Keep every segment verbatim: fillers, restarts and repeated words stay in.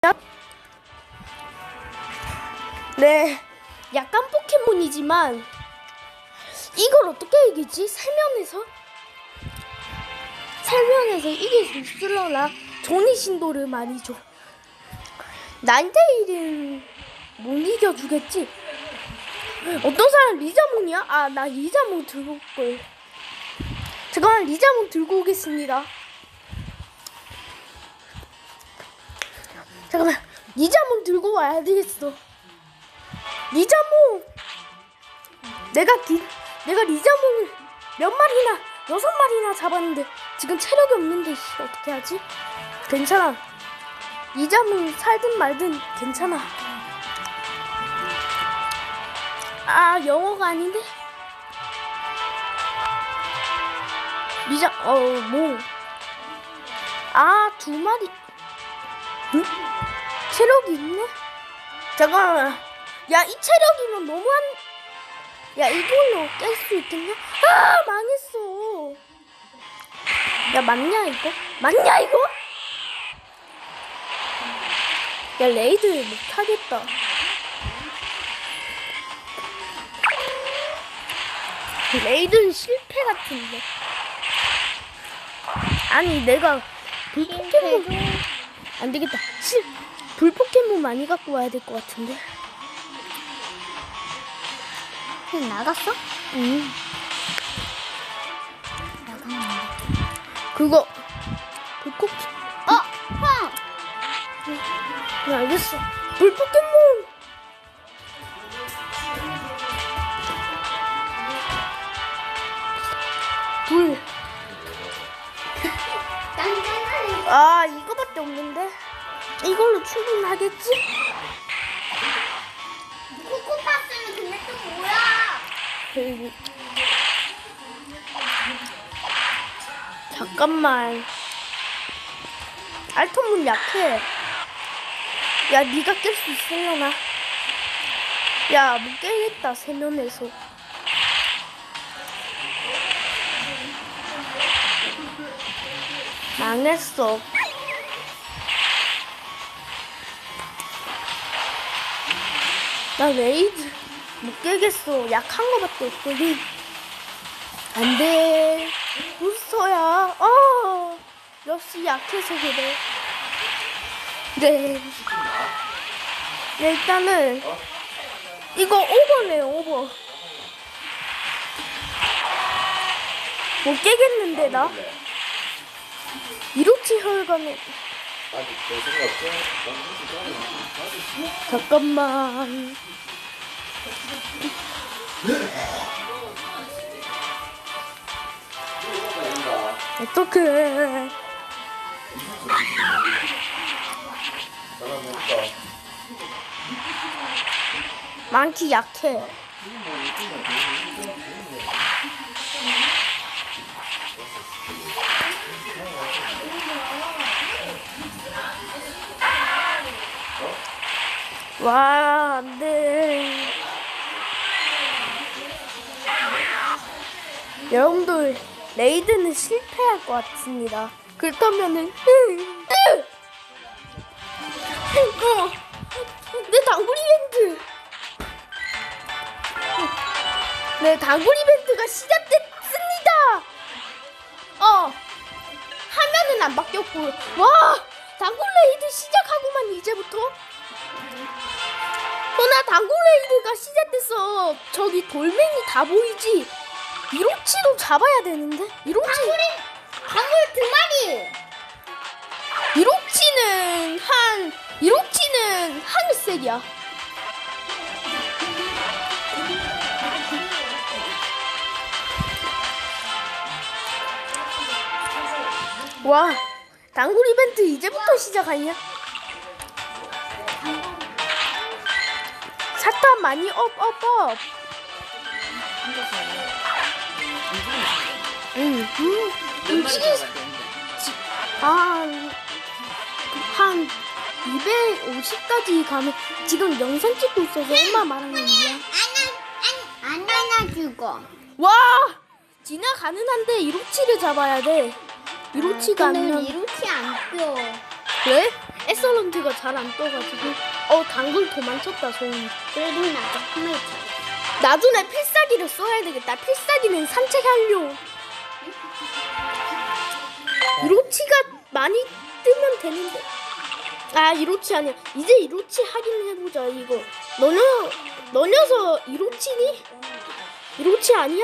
네, 약간 포켓몬이지만 이걸 어떻게 이기지? 살면에서? 살면에서 이길 수 있으려나? 존이 신도를 많이 줘. 나인테일은 못 이겨주겠지? 어떤 사람 리자몽이야? 아, 나 리자몽 들고 올걸. 잠깐만, 리자몽 들고 오겠습니다. 잠깐만, 리자몽 들고 와야 되겠어. 리자몽! 내가 기, 내가 리자몽을 몇 마리나, 여섯 마리나 잡았는데 지금 체력이 없는데 씨, 어떻게 하지? 괜찮아. 리자몽 살든 말든 괜찮아. 아, 영어가 아닌데? 리자, 어, 뭐. 아, 두 마리. 응? 체력이 있네? 잠깐만. 야, 이 체력이면 너무한. 야, 이걸로 깰 수 있겠냐? 아, 망했어. 야, 맞냐, 이거? 맞냐, 이거? 야, 레이드 못하겠다. 레이드는 실패 같은데. 아니, 내가 불 포켓몬 안 되겠다. 실 불 포켓몬 많이 갖고 와야 될 것 같은데. 그냥 나갔어? 응. 나갔는데. 그거 불 포켓. 어, 형. 네, 알겠어. 불 포켓몬. 불. 아, 이거밖에 없는데. 이걸로 충분하겠지? 코코파스는 근데 또 뭐야? 그리고 잠깐만. 알통문 약해. 야, 네가 깰 수 있으려나? 야, 못 깨겠다. 세면에서. 망했어. 나 레이드 못 깨겠어. 약한 거밖에 없거든. 안 돼. 부스터야. 어. 역시 약해서 그래. 네. 네, 일단은 이거 오버네요, 오버. 못 깨겠는데 나? 이로치 혈관에. 잠깐만. 어떡해. 많기 약해. 와, 안 돼. 여러분들, 레이드는 실패할 것 같습니다. 그렇다면은, 어, 내 당구리 밴드! 네, 당구리 밴드가 시작됐습니다! 어, 화면은 안 바뀌었고, 와! 당구 레이드 시작하고만 이제부터? 어, 나 당구 레이드가 시작됐어. 저기 돌멩이 다 보이지? 이로치도 잡아야 되는데? 이로치. 당구리, 당구리 두 마리. 이로치는 한, 이로치는 하늘색이야. 와, 당구리 이벤트 이제부터 시작하냐? 사탕 많이 업, 업, 업. 응, 음, 움직이, 아, 한 이백오십까지 가면 지금 영상 찍고 있어서 엄마 말하는 거야. 안, 안, 안 안아주고. 와, 진화 가능한데 이로치를 잡아야 돼. 이로치가 아, 근데 아니면 이로치 안 껴. 왜? 에설런트가 잘 안 떠가지고. 어, 당근 도망쳤다, 소은이. 그래도 나도 한 마리 잡았어. 나중에 필살기를 써야 되겠다. 필살기는 산책하려. 이로치가 많이 뜨면 되는데. 아, 이로치 아니야. 이제 이로치 하긴 해보자, 이거. 너녀, 너 녀석 이로치니? 이로치 아니야?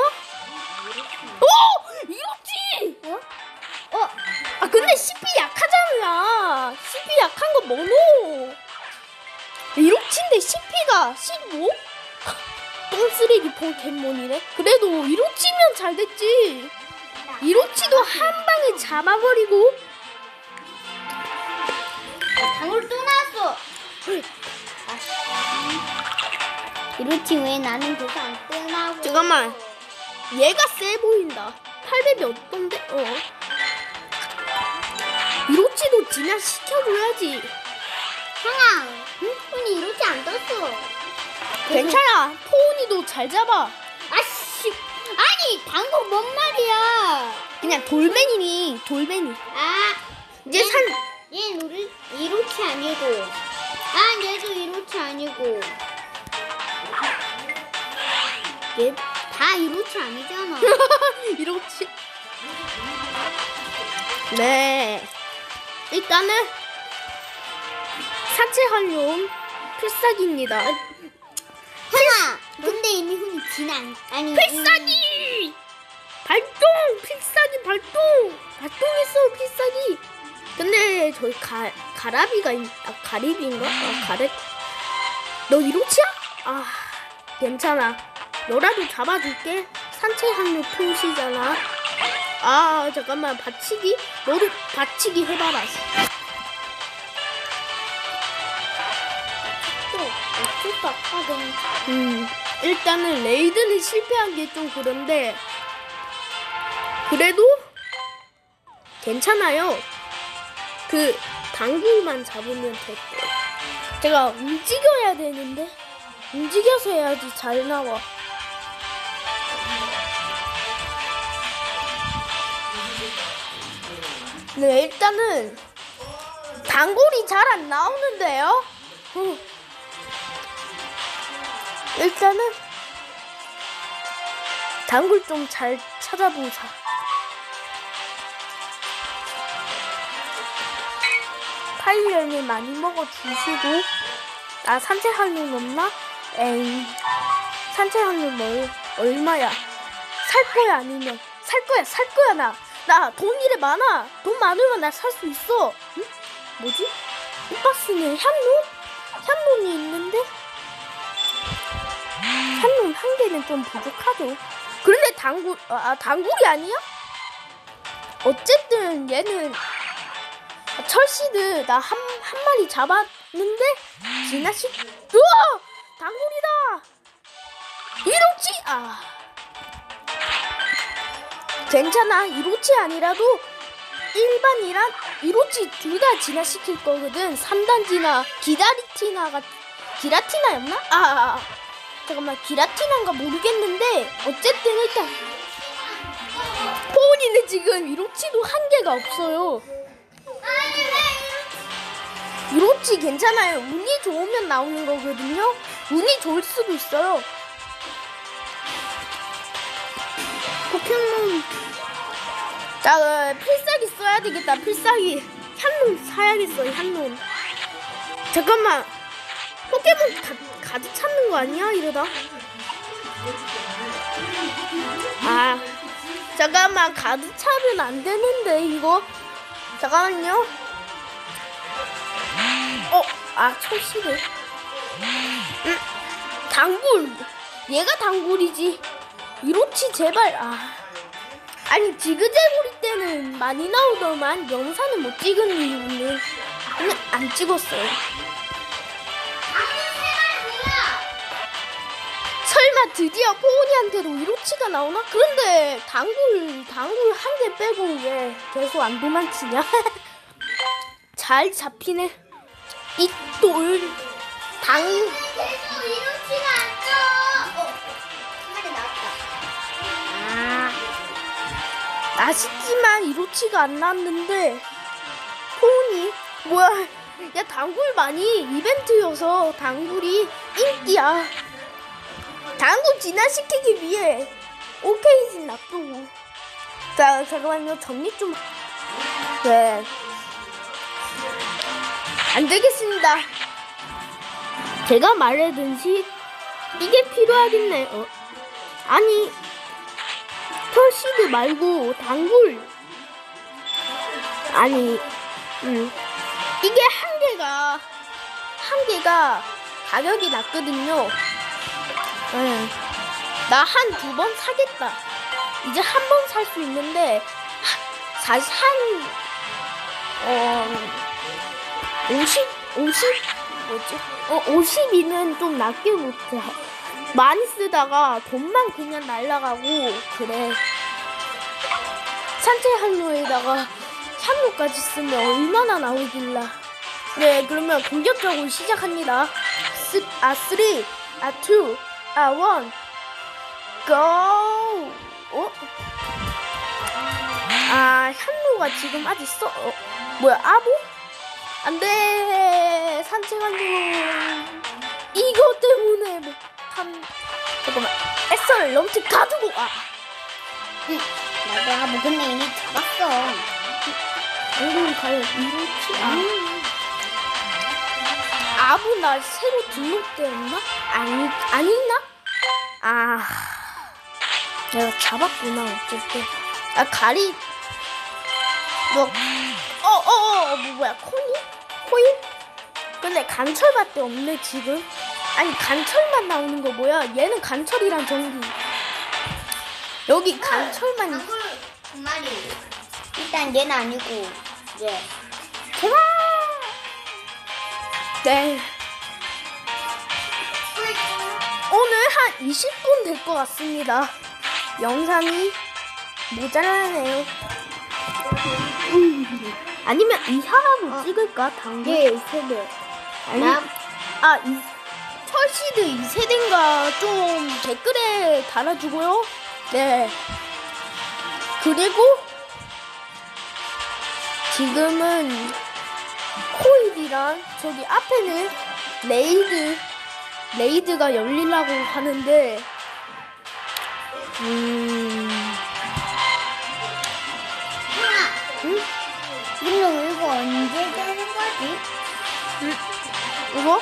어! 이로치! 어? 어? 아, 근데 씨피 약하잖아. 씨피 약한 거 뭐노? 이로치인데 씨피가 십오? 똥쓰레기 포켓몬이네. 그래도 이로치면 잘 됐지. 이로치도 한 방에 잡아버리고. 당근 또 나왔어. 이렇지 왜 나는 계속 안 뜨나고. 잠깐만. 얘가 세 보인다. 팔백이 어떤데? 어. 이로치도 진화시켜줘야지. 형아, 응? 손이 이렇게 안 떴어. 괜찮아. 포은이도 잘 잡아. 아씨, 아니 당근 뭔 말이야? 그냥 돌멩이니, 돌멩이. 아, 이제 산, 얘 우리 이렇게 아니고, 아 얘도 이렇게 아니고, 얘 다 이렇게 아니잖아. 이로치. 네. 일단은 산책하려 온 필살기입니다. 형아, 근데 이미 훈이 지나 아니 필살기! 발동! 필살기 발동! 발동했어, 필살기! 근데 저기 가, 가라비가 있, 아, 가리비인가? 아, 가래. 너 이로치야? 아, 괜찮아. 너라도 잡아줄게. 산책하는 표시잖아. 아, 잠깐만. 받치기? 너도 받치기 해봐라. 또 어쩔까? 아 너무. 음, 일단은 레이드는 실패한 게 좀 그런데 그래도 괜찮아요. 그 당구만 잡으면 됐고. 제가 움직여야 되는데 움직여서 해야지 잘 나와. 네, 일단은 단골이 잘 안 나오는데요. 어. 일단은 단골 좀 잘 찾아보자. 파이련을 많이 먹어주시고. 아, 산책할 놈 없나? 에이, 산책할 놈 얼, 얼마야? 살 거야 아니면? 살 거야 살 거야 나. 나 돈 이래 많아. 돈 많으면 나 살 수 있어. 응? 뭐지? 이 박스는 향로? 향로이 있는데? 향로 한 개는 좀 부족하죠. 그런데 단굴, 아, 단굴이 아니야? 어쨌든 얘는 철시드 나 한, 한 마리 잡았는데 지나시 우와! 단굴이다! 이로치! 아 괜찮아. 이로치 아니라도 일반이랑 이로치 둘 다 진화시킬 거거든. 삼 단지나 기다리티나가 기라티나였나? 아, 아, 아. 잠깐만, 기라티나인가 모르겠는데 어쨌든 일단 포은이는 지금 이로치도 한 개가 없어요. 이로치 괜찮아요. 운이 좋으면 나오는 거거든요. 운이 좋을 수도 있어요. 포켓몬. 자, 어, 필살기 써야 되겠다. 필살기. 향놈 사야겠어. 향놈. 잠깐만. 포켓몬 가, 가득 찾는 거 아니야? 이러다. 아, 잠깐만. 가득 차면 안 되는데 이거. 잠깐만요. 어, 아, 철시네. 음, 단굴. 얘가 단굴이지. 이로치 제발. 아, 아니 지그재구리 때는 많이 나오더만 영상은 못 찍은 이유는 그냥 안 찍었어요. 설마 드디어 포은이한테도 이로치가 나오나? 그런데 단굴 단굴 한 개 빼고 왜 계속 안 도망치냐? 잘 잡히네. 이 돌 당. 계속 이렇지가 않죠. 어, 한 마리 나왔다. 아, 아쉽지만 이로치가 안 나왔는데 포은이 뭐야? 야, 단굴 많이 이벤트여서 단굴이 인기야. 단굴 진화시키기 위해 오케이지 놔두고. 자, 잠깐만요. 정리 좀. 네. 안 되겠습니다. 제가 말하듯이 이게 필요하겠네. 어? 아니, 털시드 말고 단굴. 아니, 음. 이게 한 개가, 한 개가 가격이 낮거든요. 음. 나 한 두 번 사겠다. 이제 한 번 살 수 있는데, 사실 한, 어, 오십, 오십? 뭐지? 어, 오십이는 좀 낮게 못해. 많이 쓰다가 돈만 그냥 날라가고, 그래. 산책 항로에다가 향로까지 쓰면 얼마나 나오길라. 네, 그러면 공격적으로 시작합니다. 스, 아, 쓰리, 아, 투, 아, 원, 고! 어? 아, 향로가 지금 아직 써, 어, 뭐야, 아보? 안 돼! 산책하려. 이거 때문에 못한, 잠깐만. 에스를 넘치 가두고, 아! 응. 나도 뭐 근데 이미 잡았어. 방금 가요. 이렇게, 아. 아부 나 새로 등록되었나? 아니, 아니나? 아, 내가 잡았구나, 어쨌든. 아, 가리, 뭐, 어, 어, 어, 어, 뭐, 뭐야, 코니? 코일? 근데 간철밖에 없네, 지금. 아니, 간철만 나오는 거 뭐야? 얘는 간철이란 전기. 여기 간철만. 단굴 두 마리. 일단 얘는 아니고, 이제. 제발! 네. 오늘 한 이십 분 될 것 같습니다. 영상이 모자라네요. 음. 아니면 이 사람을 어. 찍을까? 당근 예. 이 세대. 아니, 나- 아, 이, 철시드 이 세대인가 좀 댓글에 달아주고요. 네. 그리고 지금은 코일이랑 저기 앞에는 레이드 레이드가 열리려고 하는데 음... 응? 근데 이거 언제 되는 거지? 응? 이거?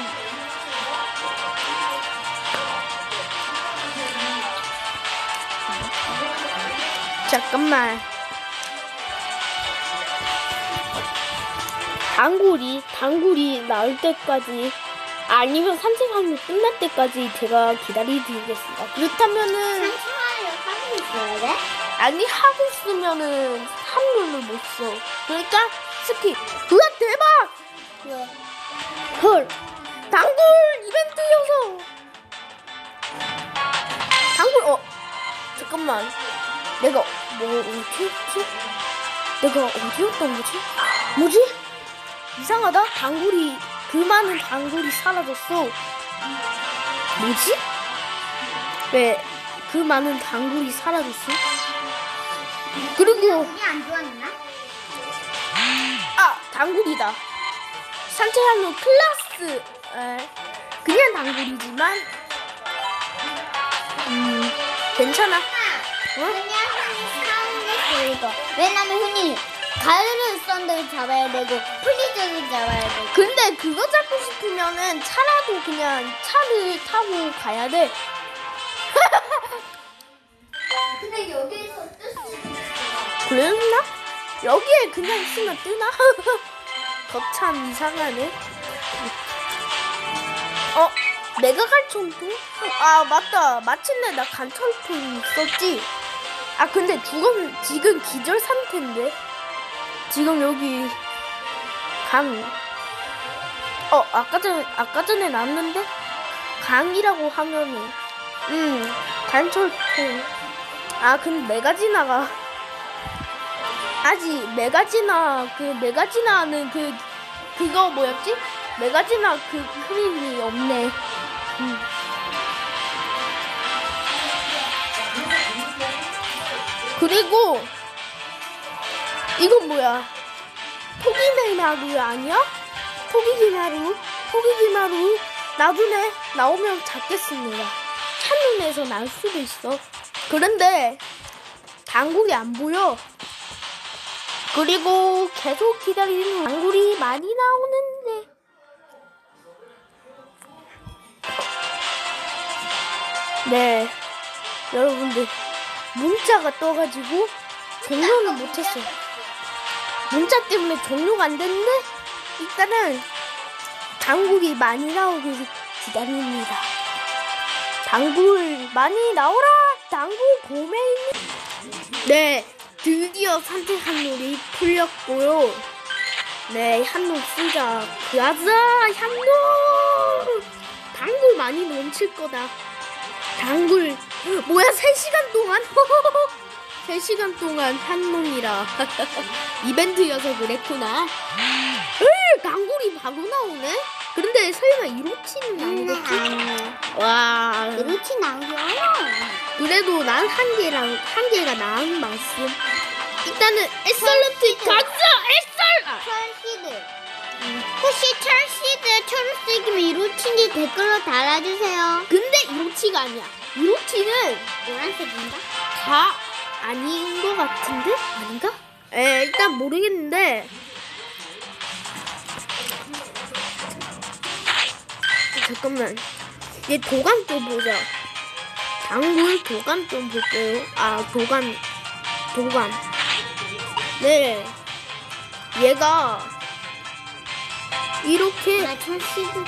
잠깐만. 단굴이 단굴이 나올 때까지 아니면 산책하면 끝날 때까지 제가 기다리겠습니다. 그렇다면은 산책하려 하고 있어야 돼? 아니 하고 있으면은 한물을 못 써. 그러니까 스킵. 우와 대박! 왜? 헐. 단굴 이벤트여서. 단굴 어 잠깐만. 내가 뭐 어디였지? 내가 어디였던 거지? 뭐지? 이상하다. 단굴이 그 많은 단굴이 사라졌어. 뭐지? 왜 그 많은 단굴이 사라졌어? 그리고 운이 안 좋았나? 아 단굴이다. 산책하는 클라스 에, 그냥 단굴이지만 음 괜찮아. 그냥 흔히 사는 게 이거. 왜냐면 흔히 가을을 썬들 잡아야 되고 플리즈를 잡아야 되고. 근데 그거 잡고 싶으면은 차라도 그냥 차를 타고 가야 돼. 근데 여기에서 뜰 수 있어. 그랬나? 여기에 그냥 있으면 뜨나? 거참 이상하네. 어? 내가 갈청통? 아 맞다. 마침내 나 간철통 있었지. 아 근데 죽음 지금 기절 상태인데. 지금 여기 강. 어 아까 전에 아까 전에 나왔는데 강이라고 하면은 음 간철통. 아 근데 메가지나가 아직 메가지나 그 메가지나는 그 그거 뭐였지? 메가지나 그 크림이 없네. 음. 그리고 이건 뭐야? 토기메나루 아니야? 토기기마루, 토기기마루 나중에 나오면 잡겠습니다. 첫눈에서 날 수도 있어. 그런데 당굴이 안 보여. 그리고 계속 기다리는 당굴이 많이 나오는데 네 여러분들 문자가 떠가지고 종료는 못했어요. 문자 때문에 종료가 안 됐는데 일단은 당굴이 많이 나오길 기다립니다. 당굴 많이 나오라. 당굴 고메인. 네 드디어 산책 한놀이 풀렸고요. 네 한놀 쓰자. 그아자 한놀. 당굴 많이 넘칠 거다. 당굴 뭐야 세 시간 동안 세 시간 동안 한놈이라 이벤트여서 그랬구나. 으, 당굴이 바로 나오네. 그런데 설마 이로치는 아니겠지? 와 이렇게 나오잖아. 그래도 난 한 개랑 한 개가 나은 말씀. 일단은 엑설런트 가자 엑설. 아, 철시드. 혹시 철시드 초록색이면 이로치인지 댓글로 달아주세요. 근데 이로치가 아니야. 이로치는 노란색인가? 다 아닌 것 같은데? 아닌가? 에 일단 모르겠는데 잠깐만 얘 도감 좀 보자. 당굴 도감 좀 볼게요. 아 도감 도감 네 얘가 이렇게 나 철시드.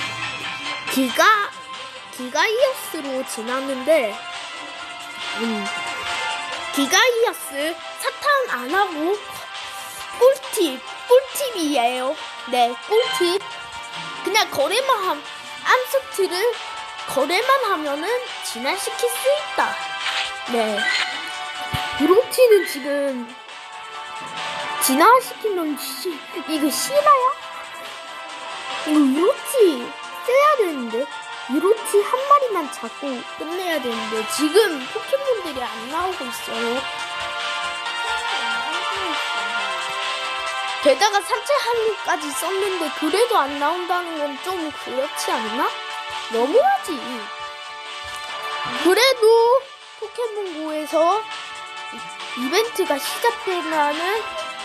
기가 기가이어스로 지났는데 음 기가이어스 사탕 안 하고 꿀팁 꿀팁이에요. 네 꿀팁. 그냥 거래만 함 암스트를 거래만 하면은 진화시킬 수 있다. 네 이로치는 지금 진화시키면 시, 이거 실화야? 이거 이로치 써야 되는데 이로치 한 마리만 잡고 끝내야 되는데 지금 포켓몬들이 안 나오고 있어요. 게다가 산책 한루까지 썼는데 그래도 안 나온다는 건 좀 그렇지 않나? 너무하지. 그래도 포켓몬고에서 이벤트가 시작되면은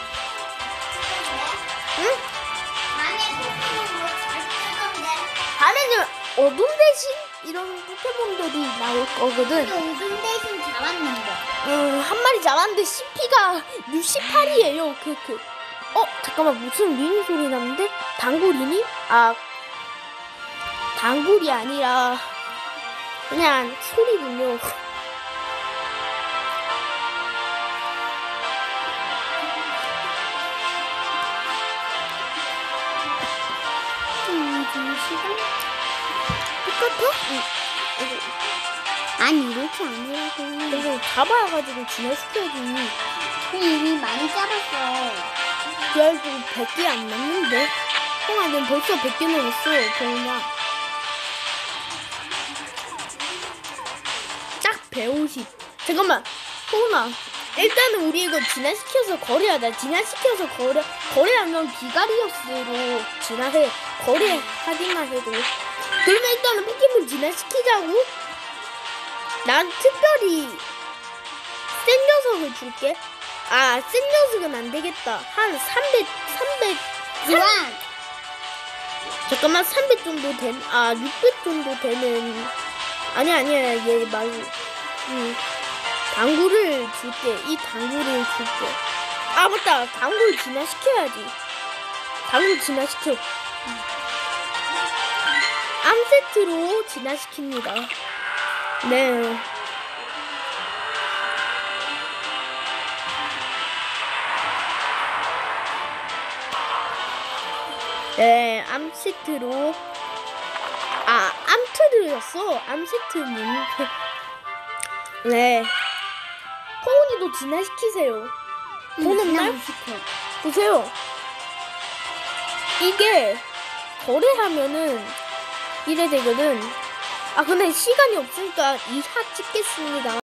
응? 밤에 포켓몬 뭐잘 뜨던데. 밤에는 어둠 대신 이런 포켓몬들이 나올 거거든. 어둠 대신 잡았는데. 음, 한 마리 잡았는데 씨피가 육십팔이에요. 그, 그. 어, 잠깐만, 무슨 리니 소리 나는데? 당구리니? 아, 당굴이 아니라, 그냥 소리군요. 음, 잠시만. 똑같아? 응. 아니 이렇게 아니라고. 이거 잡아가지고 진화시켜야지. 이미 많이 잡았어. 그래도 백 개 안 남는데? 형아, 넌 벌써 백 개 넘었어, 정훈아. 딱 백오십. 잠깐만, 형아. 일단은 우리 이거 진화시켜서 거래하자. 진화시켜서 거래, 거래하면 기가리어스로 진화해. 거래하기만 해도. 그러면 일단은 포켓몬 진화시키자고? 난 특별히 센 녀석을 줄게. 아, 센 녀석은 안 되겠다. 한 삼백, 삼백, 유한. 잠깐만, 삼백 정도 된, 아, 육백 정도 되는. 아니야, 아니야, 얘 말고. 응. 당구를 줄게. 이 당구를 줄게. 아, 맞다. 당구를 진화시켜야지. 당구 진화시켜. 암세트로 진화시킵니다. 네. 네, 암세트로. 아, 암트르였어. 암세트는. 네. 포은이도 진화시키세요. 보는 날? 보세요. 이게 거래하면은 이래 되거든. 아, 근데 시간이 없으니까 이 화 찍겠습니다.